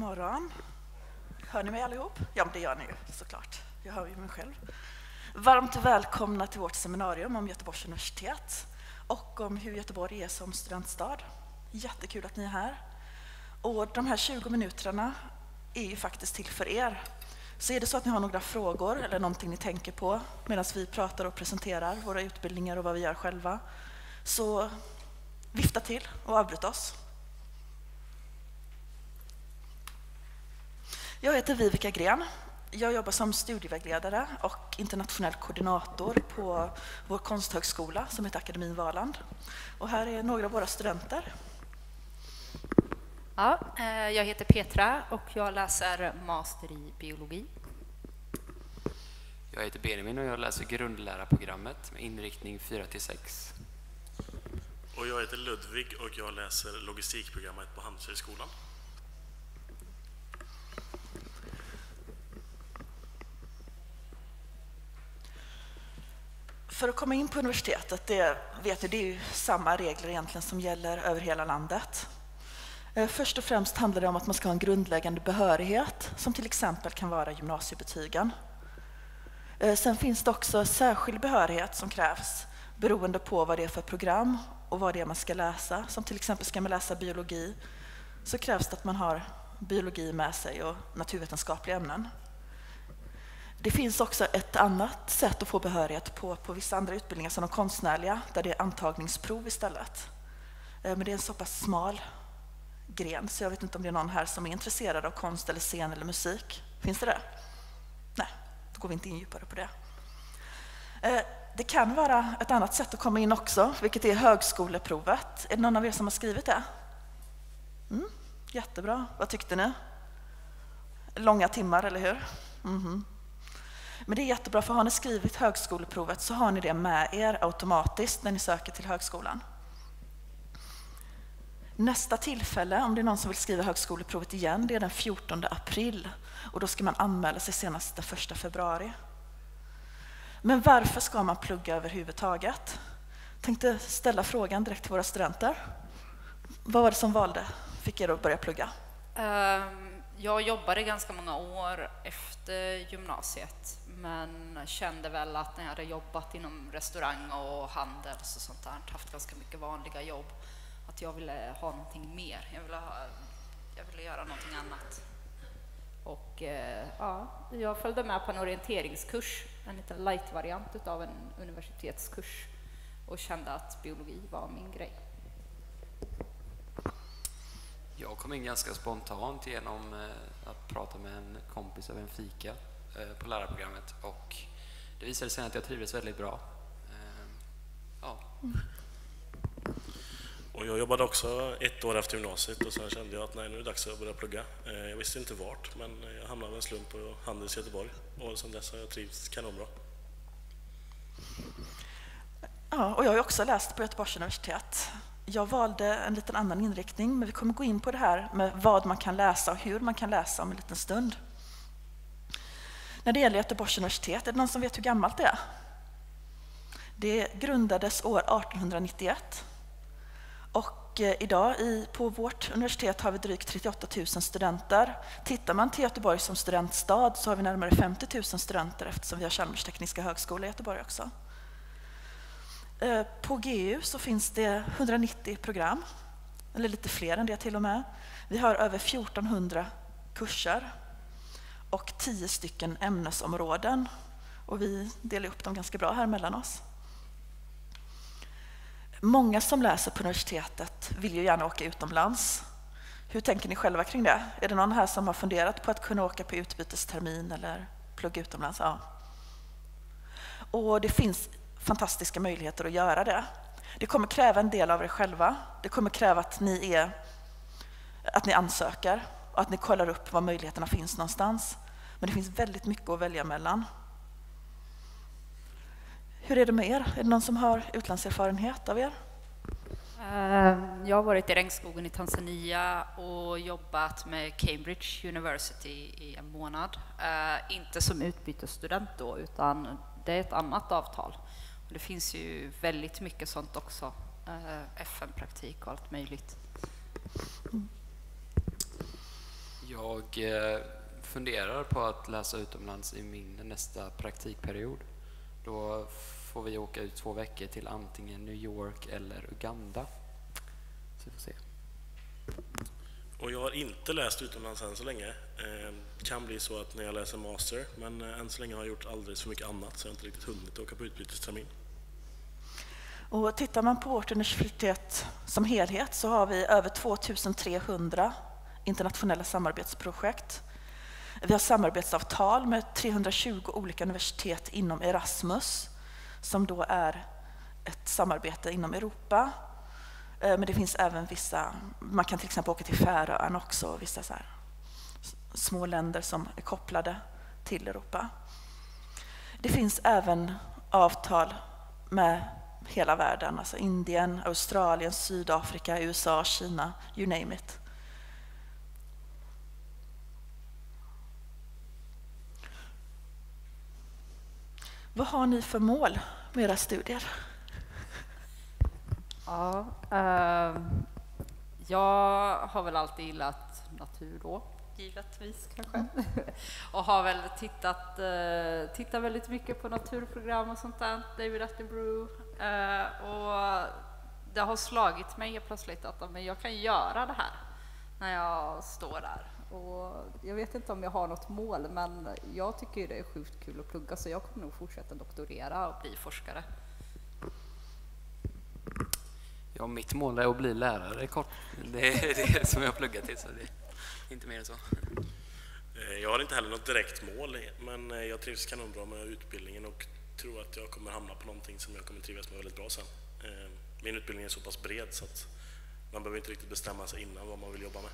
morgon. Hör ni mig allihop? Ja, men det gör ni ju såklart. Jag hör ju mig själv. Varmt välkomna till vårt seminarium om Göteborgs universitet och om hur Göteborg är som studentstad. Jättekul att ni är här. Och de här 20 minuterna är ju faktiskt till för er. Så är det så att ni har några frågor eller någonting ni tänker på medan vi pratar och presenterar våra utbildningar och vad vi gör själva, så vifta till och avbryt oss. Jag heter Vivica Gren. Jag jobbar som studievägledare och internationell koordinator på vår konsthögskola som heter Akademin Valand. Och här är några av våra studenter. Ja, jag heter Petra och jag läser master i biologi. Jag heter Benjamin och jag läser grundlärarprogrammet med inriktning 4-6. Och jag heter Ludvig och jag läser logistikprogrammet på Handelshögskolan. För att komma in på universitetet, det är ju samma regler egentligen som gäller över hela landet. Först och främst handlar det om att man ska ha en grundläggande behörighet, som till exempel kan vara gymnasiebetygen. Sen finns det också särskild behörighet som krävs beroende på vad det är för program och vad det är man ska läsa. Som till exempel ska man läsa biologi, så krävs det att man har biologi med sig och naturvetenskapliga ämnen. Det finns också ett annat sätt att få behörighet på vissa andra utbildningar som de konstnärliga, där det är antagningsprov istället. Men det är en så pass smal gren, så jag vet inte om det är någon här som är intresserad av konst eller scen eller musik. Finns det? Nej, då går vi inte in djupare på det. Det kan vara ett annat sätt att komma in också, vilket är högskoleprovet. Är det någon av er som har skrivit det? Jättebra. Vad tyckte ni? Långa timmar, eller hur? Men det är jättebra, för har ni skrivit högskoleprovet så har ni det med er automatiskt när ni söker till högskolan. Nästa tillfälle, om det är någon som vill skriva högskoleprovet igen, det är den 14 april. Och då ska man anmäla sig senast den 1 februari. Men varför ska man plugga överhuvudtaget? Jag tänkte ställa frågan direkt till våra studenter. Vad var det som fick er att börja plugga? Jag jobbade ganska många år efter gymnasiet, men kände väl att när jag hade jobbat inom restaurang och handel och sånt där, haft ganska mycket vanliga jobb, att jag ville ha någonting mer. Jag ville göra någonting annat. Och jag följde med på en orienteringskurs, en liten light-variant utav en universitetskurs, och kände att biologi var min grej. Jag kom in ganska spontant genom att prata med en kompis över en fika på lärarprogrammet, och det visade sig att jag trivdes väldigt bra. Och jag jobbade också ett år efter gymnasiet och sen kände jag att nu är det dags att börja plugga. Jag visste inte vart, men jag hamnade med en slump på Handels i Göteborg, och sen dess har jag trivts kanonbra. Ja, och jag har också läst på Göteborgs universitet. Jag valde en liten annan inriktning, men vi kommer gå in på det här med vad man kan läsa och hur man kan läsa om en liten stund. När det gäller Göteborgs universitet, är det någon som vet hur gammalt det är? Det grundades år 1891. Och idag på vårt universitet har vi drygt 38 000 studenter. Tittar man till Göteborg som studentstad så har vi närmare 50 000 studenter, eftersom vi har Chalmers tekniska högskola i Göteborg också. På GU så finns det 190 program, eller lite fler än det till och med. Vi har över 1400 kurser och 10 stycken ämnesområden, och vi delar upp dem ganska bra här mellan oss. Många som läser på universitetet vill ju gärna åka utomlands. Hur tänker ni själva kring det? Är det någon här som har funderat på att kunna åka på utbytestermin eller plugga utomlands? Ja. Och det finns fantastiska möjligheter att göra det. Det kommer kräva en del av er själva. Det kommer kräva att ni ansöker och att ni kollar upp var möjligheterna finns någonstans. Men det finns väldigt mycket att välja mellan. Hur är det med er? Är det någon som har utlandserfarenhet av er? Jag har varit i regnskogen i Tanzania och jobbat med Cambridge University i en månad. Inte som utbytesstudent då, utan det är ett annat avtal. Och det finns ju väldigt mycket sånt också. FN-praktik och allt möjligt. Jag funderar på att läsa utomlands i min nästa praktikperiod. Då får vi åka ut 2 veckor till antingen New York eller Uganda. Så vi får se. Och jag har inte läst utomlands än så länge. Kan bli så att när jag läser master, men än så länge har jag gjort alldeles för mycket annat så jag har inte riktigt hunnit åka på utbytestermin. Och tittar man på vårt universitet som helhet så har vi över 2300 internationella samarbetsprojekt. Vi har samarbetsavtal med 320 olika universitet inom Erasmus, som då är ett samarbete inom Europa. Men det finns även vissa, man kan till exempel åka till Färöarna också, vissa så här små länder som är kopplade till Europa. Det finns även avtal med hela världen, alltså Indien, Australien, Sydafrika, USA, Kina, you name it. Vad har ni för mål med era studier? Ja, jag har väl alltid gillat natur då, givetvis kanske. Och har väl tittat väldigt mycket på naturprogram och sånt där, David Attenborough. Och det har slagit mig plötsligt att men jag kan göra det här när jag står där. Och jag vet inte om jag har något mål, men jag tycker det är sjukt kul att plugga, så jag kommer nog fortsätta doktorera och bli forskare. Ja, mitt mål är att bli lärare kort. Det är det som jag pluggar till, så det är inte mer än så. Jag har inte heller något direkt mål, men jag trivs kanonbra med utbildningen och tror att jag kommer hamna på någonting som jag kommer trivas med väldigt bra sen. Min utbildning är så pass bred så att man behöver inte riktigt bestämma sig innan vad man vill jobba med.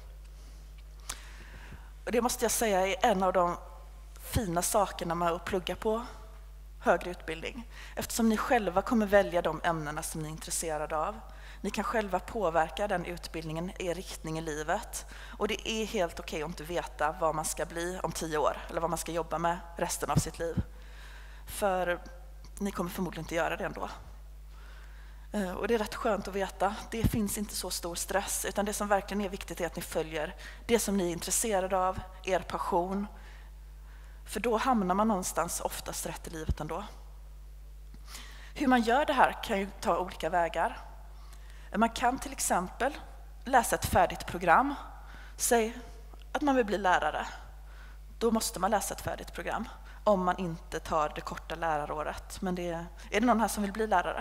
Och det måste jag säga är en av de fina sakerna med att plugga på högre utbildning. Eftersom ni själva kommer välja de ämnena som ni är intresserade av. Ni kan själva påverka den utbildningen, er riktning i livet. Och det är helt okej att inte veta vad man ska bli om 10 år eller vad man ska jobba med resten av sitt liv. För ni kommer förmodligen inte göra det ändå. Och det är rätt skönt att veta. Det finns inte så stor stress, utan det som verkligen är viktigt är att ni följer det som ni är intresserade av, er passion. För då hamnar man någonstans oftast rätt i livet ändå. Hur man gör det här kan ju ta olika vägar. Man kan till exempel läsa ett färdigt program. Säg att man vill bli lärare. Då måste man läsa ett färdigt program om man inte tar det korta läraråret. Men är det någon här som vill bli lärare?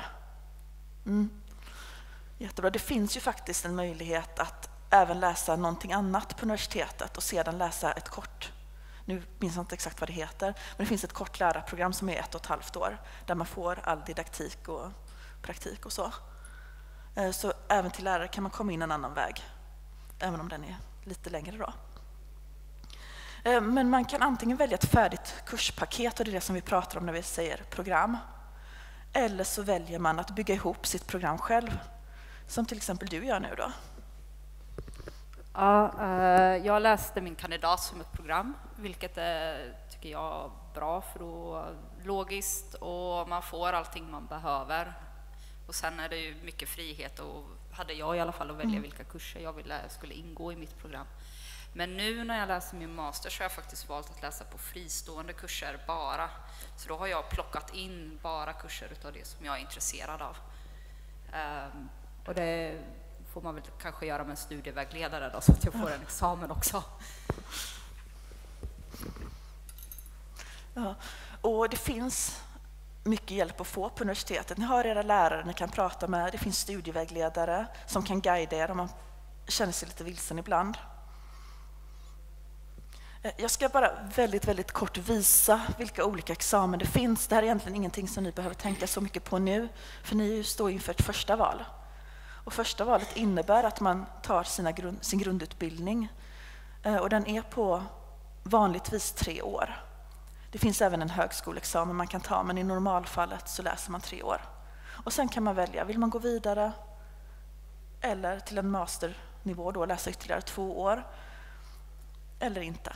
Jättebra. Det finns ju faktiskt en möjlighet att även läsa någonting annat på universitetet och sedan läsa ett kort. Nu minns jag inte exakt vad det heter, men det finns ett kort lärarprogram som är 1,5 år där man får all didaktik och praktik och så. Så även till lärare kan man komma in en annan väg, även om den är lite längre då. Men man kan antingen välja ett färdigt kurspaket, och det är det som vi pratar om när vi säger program. Eller så väljer man att bygga ihop sitt program själv, som till exempel du gör nu då. Ja, jag läste min kandidat som ett program, vilket tycker jag är bra, för då logiskt och man får allting man behöver. Och sen är det ju mycket frihet, och hade jag i alla fall att välja vilka kurser jag skulle ingå i mitt program. Men nu när jag läser min master så har jag faktiskt valt att läsa på fristående kurser bara. Så då har jag plockat in bara kurser utav det som jag är intresserad av. Och det får man väl kanske göra med en studievägledare då, så att jag får en examen också. Ja, och det finns mycket hjälp att få på universitetet. Ni har era lärare ni kan prata med. Det finns studievägledare som kan guida er om man känner sig lite vilsen ibland. Jag ska bara väldigt kort visa vilka olika examen det finns. Det här är egentligen ingenting som ni behöver tänka så mycket på nu, för ni står inför ett första val. Och första valet innebär att man tar sin grundutbildning, och den är på vanligtvis 3 år. Det finns även en högskoleexamen man kan ta, men i normalfallet så läser man 3 år. Och sen kan man välja, vill man gå vidare eller till en masternivå då läsa ytterligare 2 år eller inte.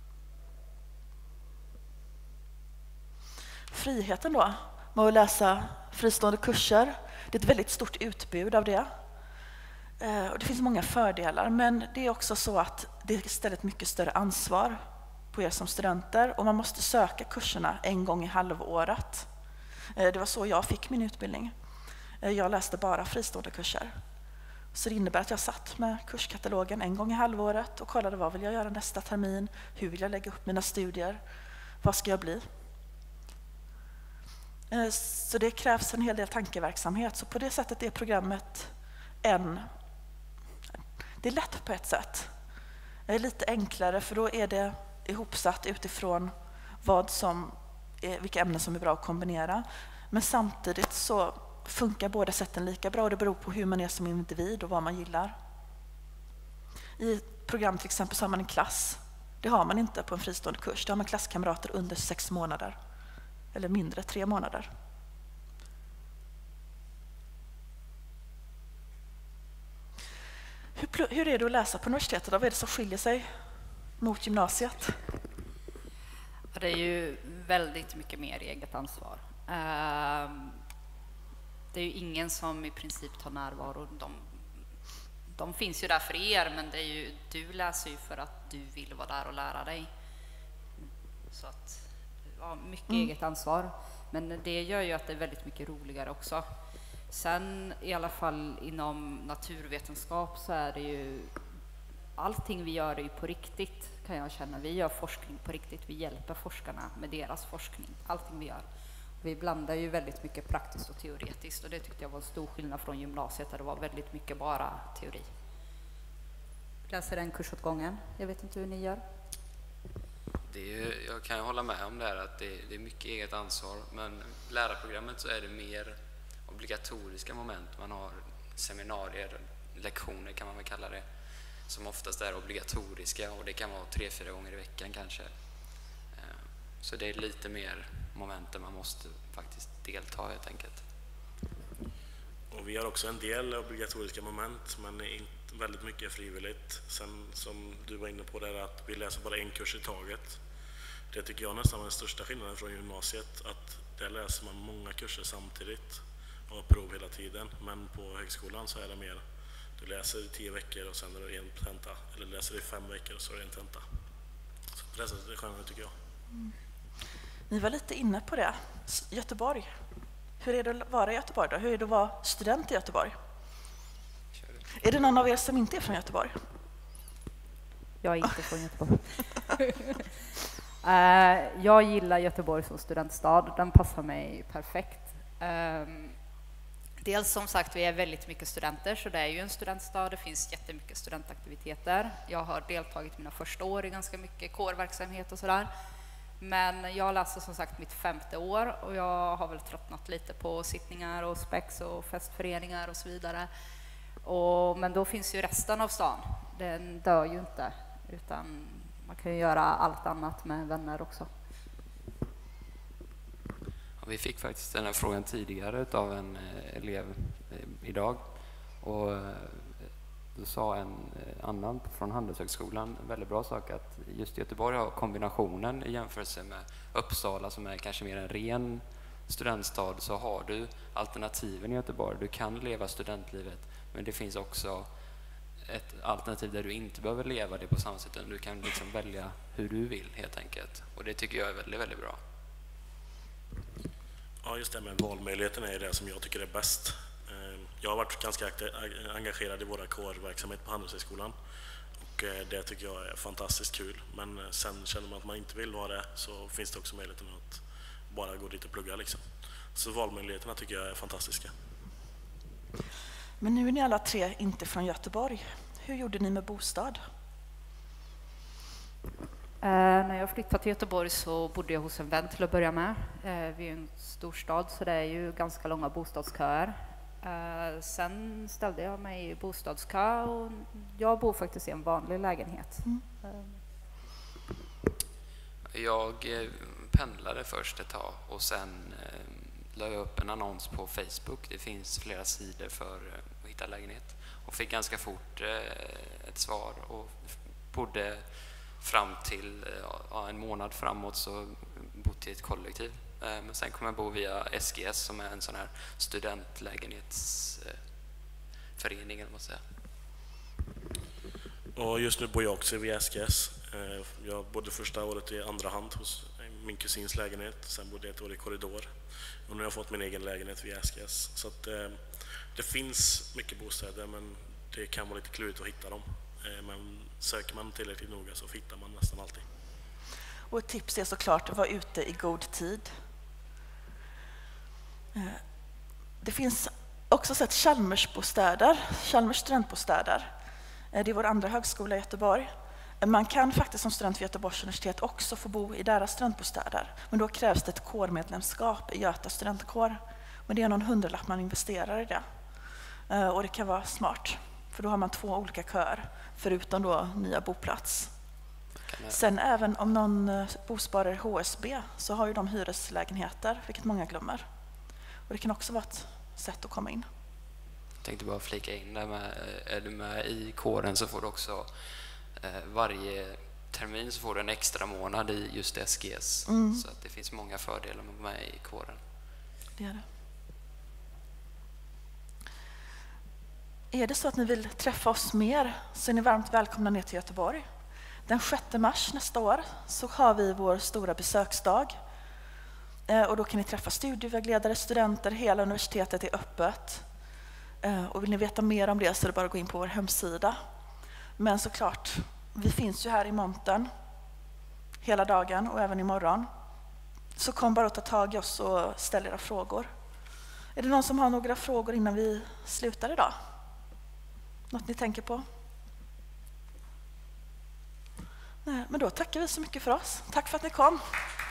Friheten då med att läsa fristående kurser, det är ett väldigt stort utbud av det. Och det finns många fördelar, men det är också så att det är istället mycket större ansvar på er som studenter och man måste söka kurserna en gång i halvåret. Det var så jag fick min utbildning. Jag läste bara fristående kurser. Så det innebär att jag satt med kurskatalogen en gång i halvåret och kollade vad vill jag göra nästa termin, hur vill jag lägga upp mina studier, vad ska jag bli? Så det krävs en hel del tankeverksamhet. Så på det sättet är programmet det är lätt på ett sätt. Det är lite enklare för då är det ihopsatt utifrån vilka ämnen som är bra att kombinera. Men samtidigt så funkar båda sätten lika bra och det beror på hur man är som individ och vad man gillar. I program till exempel så har man en klass. Det har man inte på en fristående kurs. Då har man klasskamrater under 6 månader. Eller mindre, 3 månader. Hur är det att läsa på universitetet? Vad är det som skiljer sig mot gymnasiet? Det är ju väldigt mycket mer eget ansvar. Det är ju ingen som i princip tar närvaro. De finns ju där för er, men det är ju, du läser ju för att du vill vara där och lära dig. Så att, ja, mycket eget ansvar. Men det gör ju att det är väldigt mycket roligare också. Sen i alla fall inom naturvetenskap så är det ju allting vi gör är ju på riktigt, kan jag känna. Vi gör forskning på riktigt. Vi hjälper forskarna med deras forskning. Allting vi gör. Vi blandar ju väldigt mycket praktiskt och teoretiskt och det tyckte jag var en stor skillnad från gymnasiet där det var väldigt mycket bara teori. Läser den kursåtgången. Jag vet inte hur ni gör. Jag kan hålla med om det här att det är mycket eget ansvar, men lärarprogrammet så är det mer obligatoriska moment. Man har seminarier, lektioner kan man väl kalla det, som oftast är obligatoriska och det kan vara 3-4 gånger i veckan kanske. Så det är lite mer moment där man måste faktiskt delta helt enkelt. Och vi har också en del obligatoriska moment, men väldigt mycket frivilligt. Sen som du var inne på där, att vi läser bara en kurs i taget. Det tycker jag nästan är den största skillnaden från gymnasiet, att där läser man många kurser samtidigt och har prov hela tiden. Men på högskolan så är det mer, du läser i 10 veckor och sen är det en tenta, eller läser i 5 veckor och så är det en tenta. Så på det sättet är det skönare tycker jag. Ni var lite inne på det. Göteborg. Hur är det att vara i Göteborg då? Hur är det att vara student i Göteborg? Är det någon av er som inte är från Göteborg? Jag är inte från Göteborg. Jag gillar Göteborg som studentstad. Den passar mig perfekt. Dels som sagt, vi är väldigt mycket studenter så det är ju en studentstad. Det finns jättemycket studentaktiviteter. Jag har deltagit mina första år i ganska mycket kårverksamhet och sådär. Men jag läser som sagt mitt 5:e år och jag har väl tröttnat lite på sittningar och spex och festföreningar och så vidare. Men då finns ju resten av stan. Den dör ju inte, utan man kan ju göra allt annat med vänner också. Ja, vi fick faktiskt den här frågan tidigare av en elev idag. Och då sa en annan från Handelshögskolan en väldigt bra sak, att just Göteborg har kombinationen i jämförelse med Uppsala som är kanske mer en ren studentstad, så har du alternativen i Göteborg. Du kan leva studentlivet, men det finns också ett alternativ där du inte behöver leva det på samma sätt, utan du kan liksom välja hur du vill helt enkelt. Och det tycker jag är väldigt, väldigt bra. Ja, just det med valmöjligheten är det som jag tycker är bäst. Jag har varit ganska engagerad i våra kårverksamhet på Handelshögskolan och det tycker jag är fantastiskt kul. Men sen känner man att man inte vill vara det, så finns det också möjligheten att bara gå dit och plugga liksom. Så valmöjligheterna tycker jag är fantastiska. Men nu är ni alla 3 inte från Göteborg. Hur gjorde ni med bostad? När jag flyttade till Göteborg så bodde jag hos en vän till att börja med. Vi är en storstad så det är ju ganska långa bostadsköer. Sen ställde jag mig i bostadskö och jag bor faktiskt i en vanlig lägenhet. Jag pendlade först ett tag och sen la jag upp en annons på Facebook. Det finns flera sidor för att hitta lägenhet och fick ganska fort ett svar och bodde fram till en månad framåt så bodde i ett kollektiv. Men sen kommer jag bo via SGS som är en sån här studentlägenhetsförening eller vad man säger. Och just nu bor jag också vid SGS. Jag bodde första året i andra hand hos min kusins lägenhet. Sen bodde jag ett år i korridor. Och nu har jag fått min egen lägenhet vid SGS. Så att, det finns mycket bostäder, men det kan vara lite klurigt att hitta dem. Men söker man tillräckligt noga så hittar man nästan alltid. Och ett tips är såklart att vara ute i god tid. Det finns också sett Chalmers studentbostäder. Det är vår andra högskola i Göteborg. Man kan faktiskt som student vid Göteborgs universitet också få bo i deras studentbostäder. Men då krävs det ett kårmedlemskap i Göta studentkår. Men det är någon hundralapp man investerar i det. Och det kan vara smart. För då har man 2 olika köer, förutom då nya boplats. Sen även om någon bosparar HSB så har ju de hyreslägenheter, vilket många glömmer. Och det kan också vara ett sätt att komma in. Jag tänkte bara flika in där med, är du med i kåren så får du också varje termin så får du en extra månad i just SGS. Så att det finns många fördelar med att vara med i kåren. Det är det. Är det så att ni vill träffa oss mer så är ni varmt välkomna ner till Göteborg. Den 6 mars nästa år så har vi vår stora besöksdag. Och då kan ni träffa studievägledare, studenter, hela universitetet är öppet. Och vill ni veta mer om det så är det bara att gå in på vår hemsida. Men såklart, vi finns ju här i montern hela dagen och även imorgon. Så kom bara att ta tag i oss och ställ era frågor. Är det någon som har några frågor innan vi slutar idag? Något ni tänker på? Nej, men då tackar vi så mycket för oss. Tack för att ni kom.